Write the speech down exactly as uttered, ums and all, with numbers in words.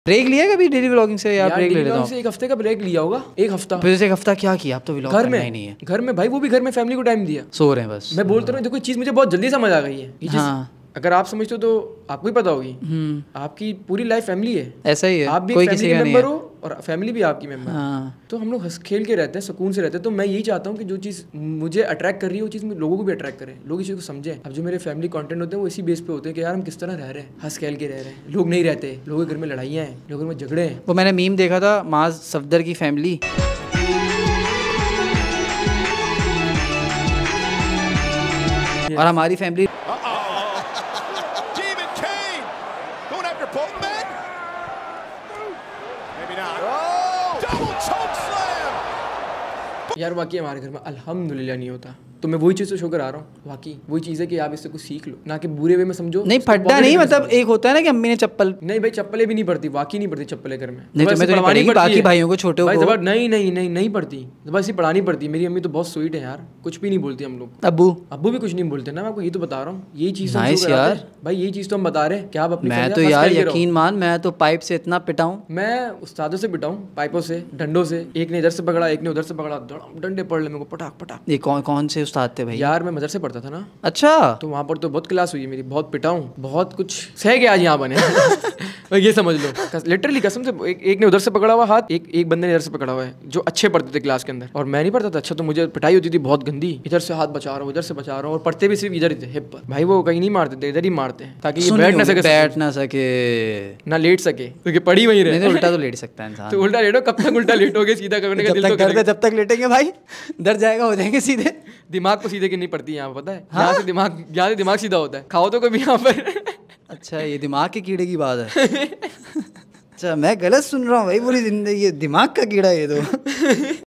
Break लिया कभी daily vlogging से? यार ब्रेक ले लेता हूं। से एक हफ्ते का ब्रेक लिया होगा, एक हफ्ता। फिर से एक हफ्ता क्या किया? आप तो व्लॉग घर करना में ही नहीं है। घर में भाई, वो भी घर में फैमिली को टाइम दिया। सो रहे हैं बस। मैं बोलता हूँ देखो चीज मुझे बहुत जल्दी समझ आ गई है। ये चीज हाँ। अगर आप समझते हो तो आपको ही पता होगी। आपकी पूरी लाइफ फैमिली है, ऐसा ही है। आप भी कोई फैमिली किसी के का नहीं मेंबर है। हो और फैमिली भी आपकी मेंबर। हाँ। तो हम लोग हंस खेल के रहते हैं, सुकून से रहते हैं। तो मैं यही चाहता हूँ कि जो चीज़ मुझे अट्रैक्ट कर रही है वो चीज़ लोगों को भी अट्रैक्ट करे, लोग इस चीज़ को समझें। अब जो मेरे फैमिली कंटेंट होते हैं वो इसी बेस पे होते हैं कि यार हम किस तरह रह रहे हैं, हंस खेल के रह रहे हैं। लोग नहीं रहते, लोगों के घर में लड़ाइयाँ हैं, लोगों में झगड़े हैं। वो मैंने मीम देखा था, माज सफदर की फैमिली और हमारी फैमिली। यार वाकई हमारे घर में अल्हम्दुलिल्लाह नहीं होता, तो मैं वही चीज़ से शुक्र आ रहा हूँ। वाकई वही चीज़ है कि आप इससे कुछ सीख लो, ना कि बुरे वे में समझो। नहीं फड्डा नहीं, मतलब एक होता है ना कि अम्मी ने चप्पल। नहीं भाई, चप्पलें भी नहीं पड़ती, वाकई नहीं पड़ती चप्पलें घर में। नहीं तो मैं तो पढ़ानी बाकी भाइयों को, छोटे भाई को। जबर नहीं नहीं नहीं नहीं पड़ती, बस ये पढ़ानी पड़ती। मेरी अम्मी तो बहुत स्वीट है यार, कुछ भी नहीं बोलती हम लोग। अब्बू अब्बू भी कुछ नहीं बोलते ना, मैं आपको ये तो बता रहा हूँ। यही चीज़ नाइस यार भाई, यही चीज़ तो हम बता रहे हैं कि आप अपनी मैं तो यार यकीन मान, मैं तो पाइप से इतना पिटाऊं। मैं उस्तादों से पिटाऊं, पाइपों से, डंडों से। एक ने इधर से पकड़ा, एक ने उधर से पकड़ा, डंडे पड़ ले मेरे को, पटाख पटाख। ये कौन कौन से उस्ताद थे भाई? यार मैं मदरसे पढ़ता था ना। अच्छा। तो वहाँ पर तो बहुत क्लास हुई है मेरी, बहुत पिटाऊं, बहुत कुछ सह के आज यहाँ बने। ये समझ लो लिटरली कसम से। एक, एक ने उधर से पकड़ा हुआ हाथ, एक एक बंदे ने इधर से पकड़ा हुआ है, जो अच्छे पढ़ते थे क्लास के अंदर, और मैं नहीं पढ़ता था अच्छा। तो मुझे पिटाई होती थी बहुत गंदी, इधर से हाथ बचा रहा हूँ, इधर से बचा रहा हूँ, और पढ़ते भी सिर्फ इधर ही थे, हिप पर। भाई वो कहीं नहीं मारते थे, इधर ही मारते हैं ताकि ये बैठ ना सके, बैठ ना सके, ना लेट सके, क्योंकि पढ़ी वहीं रहे। उल्टा तो लेट सकता है इंसान। तो उल्टा लेटो, कब तक उल्टा लेटोगे? सीधा करने का दिल तो करेगा। जब तक लेटेंगे भाई डर जाएगा, हो जाएंगे सीधे। दिमाग को सीधे की नहीं पड़ती यहाँ, पता है? यहाँ से दिमाग, यहाँ से दिमाग सीधा होता है। खाओ तो कभी यहाँ पर। अच्छा ये दिमाग के कीड़े की बात है। अच्छा मैं गलत सुन रहा हूँ भाई, पूरी जिंदगी दिमाग का कीड़ा ये तो।